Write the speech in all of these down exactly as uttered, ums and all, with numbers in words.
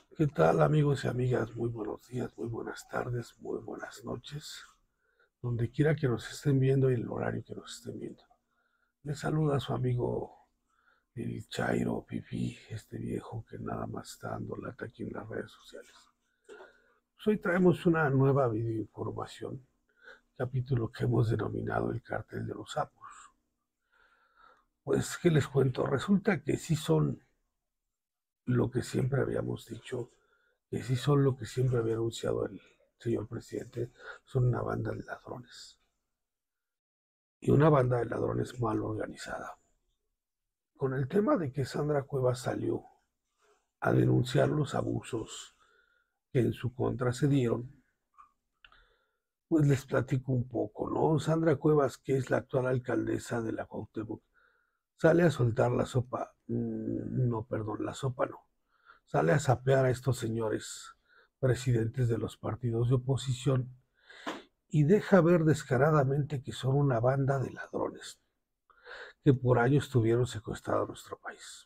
¿Qué tal, amigos y amigas? Muy buenos días, muy buenas tardes, muy buenas noches, donde quiera que nos estén viendo y el horario que nos estén viendo. Les saluda a su amigo el Chairo Pipi, este viejo que nada más está dando lata aquí en las redes sociales. Pues hoy traemos una nueva videoinformación, capítulo que hemos denominado el Cártel de los Sapos. Pues, ¿qué les cuento? Resulta que sí son lo que siempre habíamos dicho, que sí son lo que siempre había anunciado el señor presidente, son una banda de ladrones. Y una banda de ladrones mal organizada. Con el tema de que Sandra Cuevas salió a denunciar los abusos que en su contra se dieron, pues les platico un poco, ¿no? Sandra Cuevas, que es la actual alcaldesa de la Cuauhtémoc, sale a soltar la sopa, mmm, no, perdón, la sopa no, sale a sapear a estos señores presidentes de los partidos de oposición y deja ver descaradamente que son una banda de ladrones que por años tuvieron secuestrado nuestro país.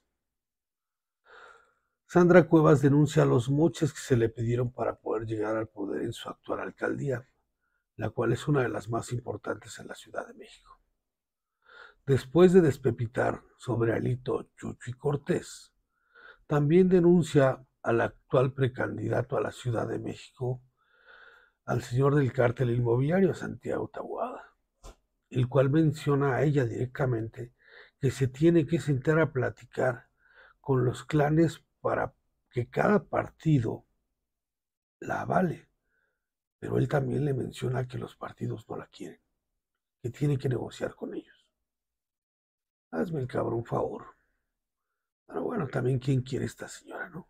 Sandra Cuevas denuncia los moches que se le pidieron para poder llegar al poder en su actual alcaldía, la cual es una de las más importantes en la Ciudad de México. Después de despepitar sobre Alito, Chucho y Cortés, también denuncia al actual precandidato a la Ciudad de México, al señor del cártel inmobiliario Santiago Taboada, el cual menciona a ella directamente que se tiene que sentar a platicar con los clanes para que cada partido la avale. Pero él también le menciona que los partidos no la quieren, que tiene que negociar con ellos. Hazme el cabrón favor. Pero bueno, también quién quiere esta señora, ¿no?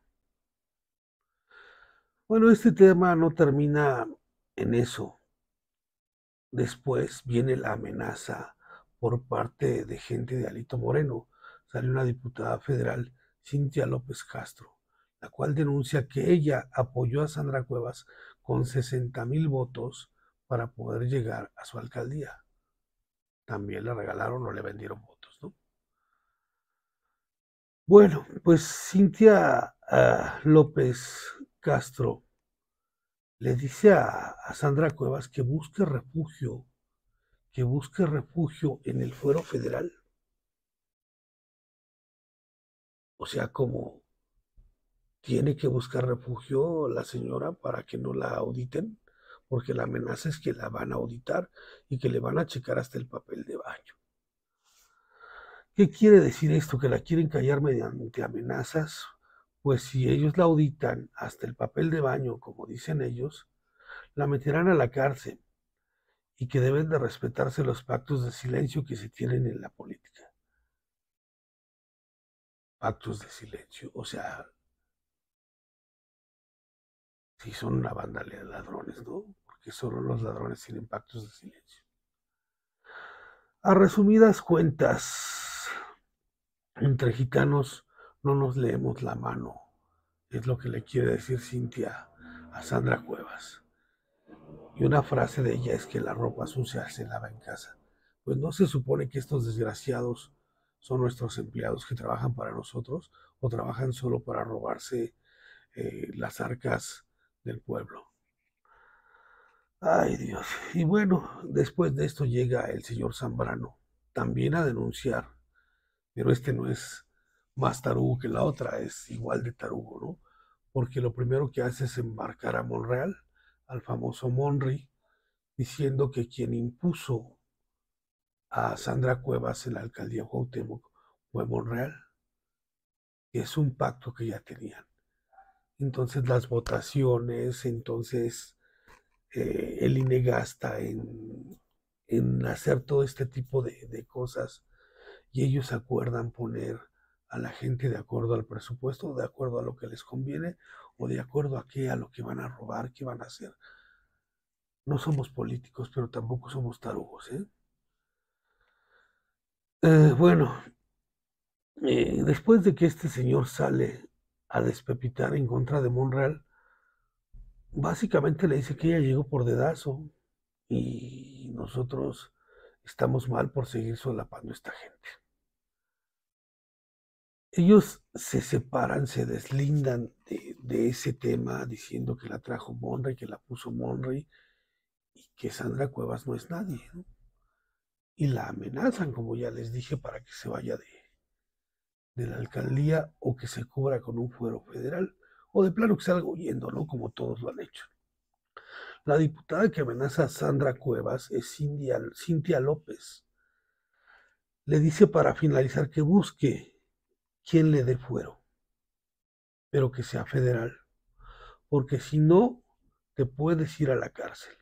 Bueno, este tema no termina en eso. Después viene la amenaza por parte de gente de Alito Moreno. Sale una diputada federal, Cintia López Castro, la cual denuncia que ella apoyó a Sandra Cuevas con sesenta mil votos para poder llegar a su alcaldía. También le regalaron o le vendieron votos, ¿no? Bueno, pues Cintia uh, López Castro le dice a, a Sandra Cuevas que busque refugio, que busque refugio en el fuero federal. O sea, como tiene que buscar refugio la señora para que no la auditen, porque la amenaza es que la van a auditar y que le van a checar hasta el papel de baño. ¿Qué quiere decir esto? ¿Que la quieren callar mediante amenazas? Pues si ellos la auditan hasta el papel de baño, como dicen ellos, la meterán a la cárcel y que deben de respetarse los pactos de silencio que se tienen en la política. Pactos de silencio, o sea, si son una banda de ladrones, ¿no? Porque solo los ladrones tienen pactos de silencio. A resumidas cuentas, entre gitanos no nos leemos la mano, es lo que le quiere decir Cintia a Sandra Cuevas. Y una frase de ella es que la ropa sucia se lava en casa. Pues no se supone que estos desgraciados son nuestros empleados que trabajan para nosotros o trabajan solo para robarse eh, las arcas del pueblo. Ay, Dios. Y bueno, después de esto llega el señor Zambrano, también a denunciar, pero este no es más tarugo que la otra, es igual de tarugo, ¿no? Porque lo primero que hace es embarcar a Monreal, al famoso Monri, diciendo que quien impuso a Sandra Cuevas en la alcaldía Cuauhtémoc fue Monreal, que es un pacto que ya tenían. Entonces las votaciones, entonces eh, el I N E gasta en, en hacer todo este tipo de, de cosas y ellos acuerdan poner a la gente de acuerdo al presupuesto, de acuerdo a lo que les conviene o de acuerdo a qué, a lo que van a robar, qué van a hacer. No somos políticos, pero tampoco somos tarugos, ¿eh? Eh, bueno, eh, después de que este señor sale a despepitar en contra de Monreal, básicamente le dice que ella llegó por dedazo y nosotros estamos mal por seguir solapando a esta gente. Ellos se separan, se deslindan de, de ese tema diciendo que la trajo Monroy, que la puso Monroy y que Sandra Cuevas no es nadie, ¿no? Y la amenazan, como ya les dije, para que se vaya de, de la alcaldía o que se cubra con un fuero federal o de plano que salga huyendo, ¿no? Como todos lo han hecho. La diputada que amenaza a Sandra Cuevas es Cintia, Cintia López. Le dice para finalizar que busque quien le dé fuero, pero que sea federal, porque si no, te puedes ir a la cárcel.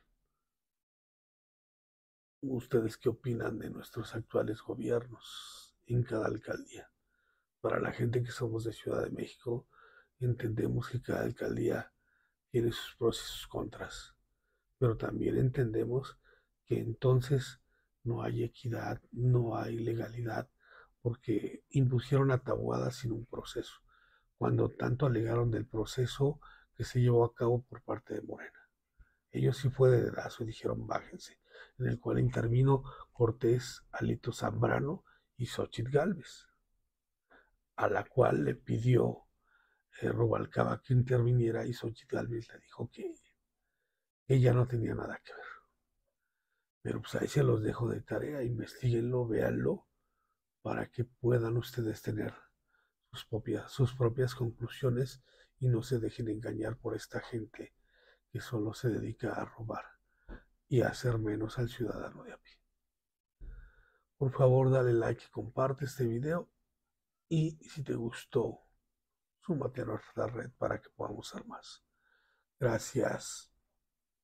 ¿Ustedes qué opinan de nuestros actuales gobiernos en cada alcaldía? Para la gente que somos de Ciudad de México, entendemos que cada alcaldía tiene sus pros y sus contras, pero también entendemos que entonces no hay equidad, no hay legalidad, porque impusieron a Taboada sin un proceso, cuando tanto alegaron del proceso que se llevó a cabo por parte de Morena. Ellos sí fue de dedazo y dijeron bájense, en el cual intervino Cortés, Alito Zambrano y Xochitl Gálvez, a la cual le pidió eh, Rubalcaba que interviniera y Xochitl Gálvez le dijo que ella no tenía nada que ver. Pero pues ahí se los dejo de tarea, investiguenlo, véanlo, para que puedan ustedes tener sus propias, sus propias conclusiones y no se dejen engañar por esta gente que solo se dedica a robar y a hacer menos al ciudadano de a pie. Por favor, dale like y comparte este video y si te gustó, súmate a nuestra red para que podamos ser más. Gracias.